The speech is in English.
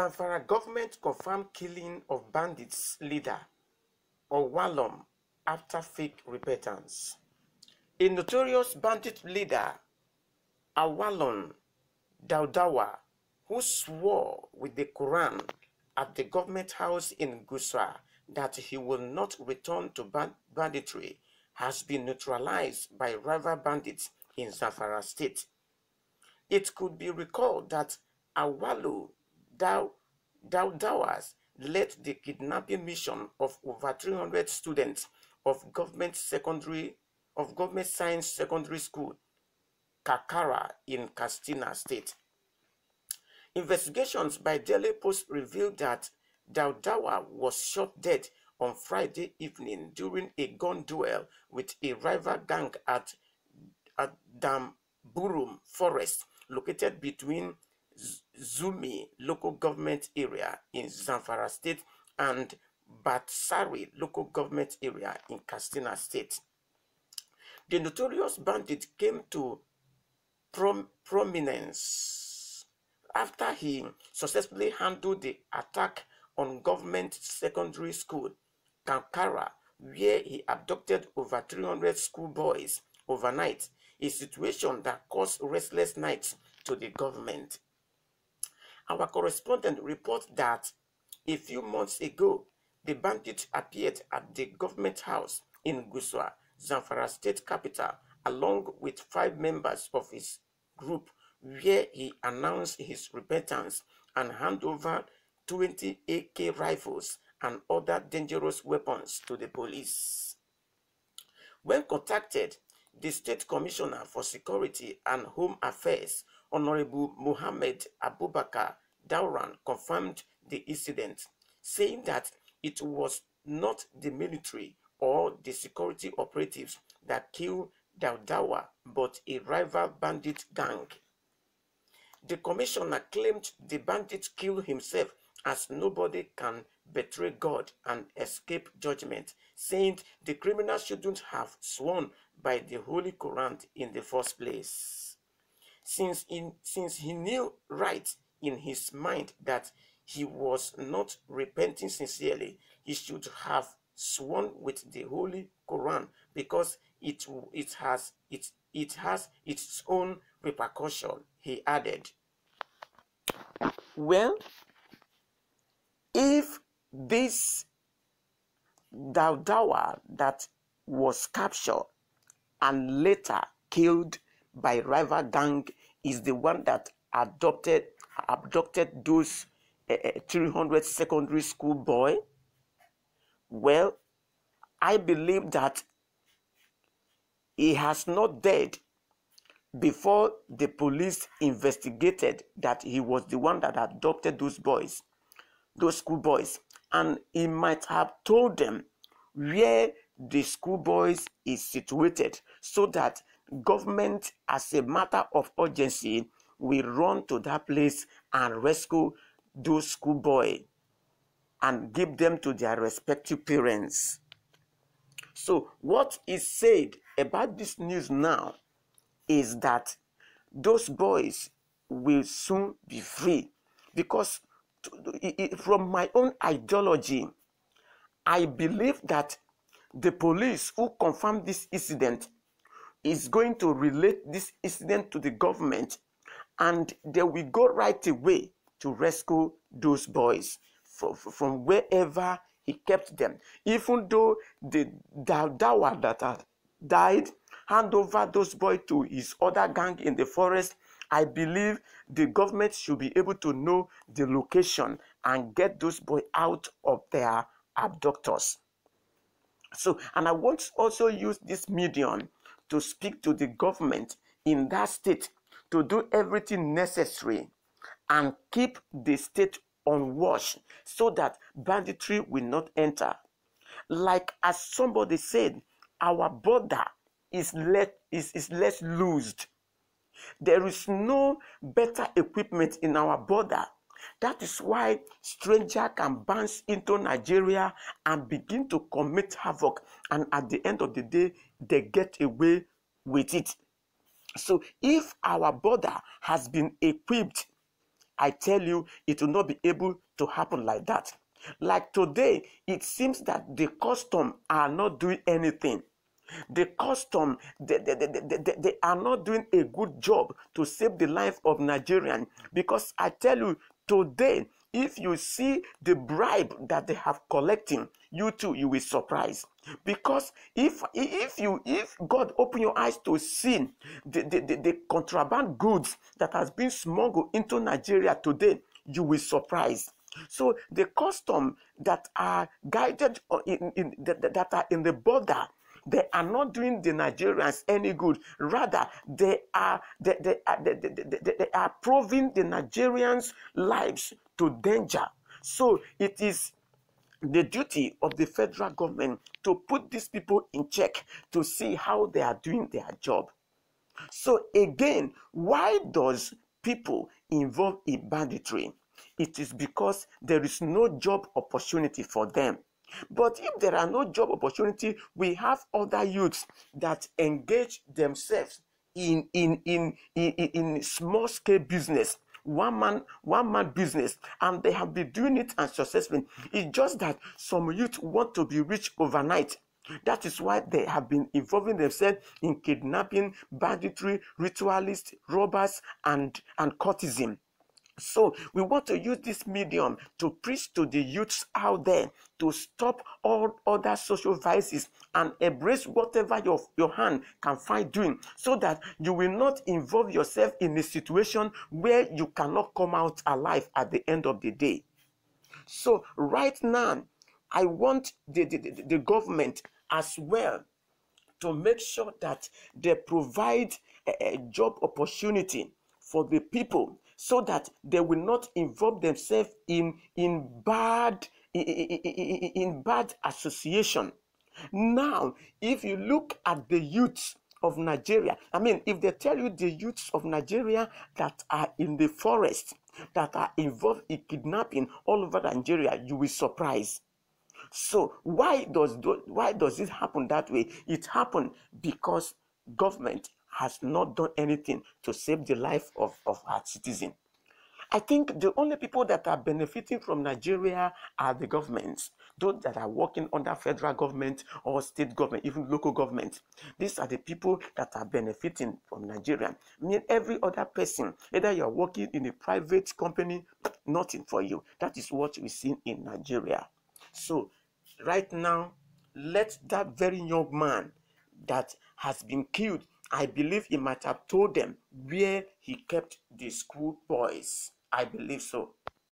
Zamfara government confirmed killing of bandits leader Owalom after fake repentance. A notorious bandit leader, Owalom Daudawa, who swore with the Quran at the government house in Gusau that he will not return to banditry, has been neutralized by rival bandits in Zamfara state. It could be recalled that Awalu Daudawas led the kidnapping mission of over 300 students of government science secondary school Kakara in Katsina State. Investigations by Daily Post revealed that Daudawa was shot dead on Friday evening during a gun duel with a rival gang at Damburum Forest, located between Zumi local government area in Zamfara State and Batsari local government area in Katsina State. The notorious bandit came to prominence after he successfully handled the attack on government secondary school Kankara, where he abducted over 300 schoolboys overnight, a situation that caused restless nights to the government. Our correspondent reports that a few months ago, the bandit appeared at the government house in Gusau, Zamfara state capital, along with 5 members of his group, where he announced his repentance and handed over 20 AK rifles and other dangerous weapons to the police. When contacted, the State Commissioner for Security and Home Affairs, Honorable Mohammed Abubakar Dauran, confirmed the incident, saying that it was not the military or the security operatives that killed Daudawa, but a rival bandit gang. The commissioner claimed the bandit killed himself, as nobody can betray God and escape judgment, saying the criminal shouldn't have sworn by the Holy Quran in the first place. Since he knew right in his mind that he was not repenting sincerely, he should have sworn with the Holy Quran, because it has its own repercussion, he added. Well, if this Daudawa that was captured and later killed by rival gang is the one that abducted those 300 secondary school boy, well, I believe that he has not died before the police investigated that he was the one that abducted those school boys, and he might have told them where the school boys is situated, so that government, as a matter of urgency, will run to that place and rescue those school boys and give them to their respective parents. So what is said about this news now is that those boys will soon be free, because from my own ideology, I believe that the police who confirmed this incident is going to relate this incident to the government, and they will go right away to rescue those boys from wherever he kept them. Even though the Daudawa that had died hand over those boys to his other gang in the forest, I believe the government should be able to know the location and get those boys out of their abductors. So, and I want to also use this medium to speak to the government in that state to do everything necessary and keep the state on watch so that banditry will not enter. Like as somebody said, our border is less loosed. There is no better equipment in our border. That is why stranger can bounce into Nigeria and begin to commit havoc, and at the end of the day, they get away with it. So if our border has been equipped I tell you, it will not be able to happen like that. Like today, it seems that the custom are not doing anything. The custom, they are not doing a good job to save the life of Nigerians. Because I tell you, today, if you see the bribe that they have collecting, you too, you will surprise. Because if God open your eyes to see the contraband goods that has been smuggled into Nigeria today, you will surprise. So the custom that are guided that are in the border, they are not doing the Nigerians any good. Rather, they are proving the Nigerians' lives to danger. So it is the duty of the federal government to put these people in check to see how they are doing their job. So again, why does people involve in banditry? It is because there is no job opportunity for them. But if there are no job opportunity, we have other youths that engage themselves in small scale business, one man business, and they have been doing it and successfully. It's just that some youth want to be rich overnight. That is why they have been involving themselves in kidnapping, banditry, ritualists, robbers, and courtesan. So we want to use this medium to preach to the youths out there to stop all other social vices and embrace whatever your hand can find doing, so that you will not involve yourself in a situation where you cannot come out alive at the end of the day. So right now, I want the government as well to make sure that they provide a job opportunity for the people, so that they will not involve themselves in bad association. Now, if you look at the youths of Nigeria, I mean, if they tell you the youths of Nigeria that are in the forest, that are involved in kidnapping all over Nigeria, you will be surprised. So why does it happen that way? It happened because government has not done anything to save the life of our citizens. I think the only people that are benefiting from Nigeria are the governments, those that are working under federal government or state government, even local government. These are the people that are benefiting from Nigeria. I mean, every other person, either you are working in a private company, nothing for you. That is what we see in Nigeria. So right now, let that very young man that has been killed, I believe he might have told them where he kept the school boys. I believe so.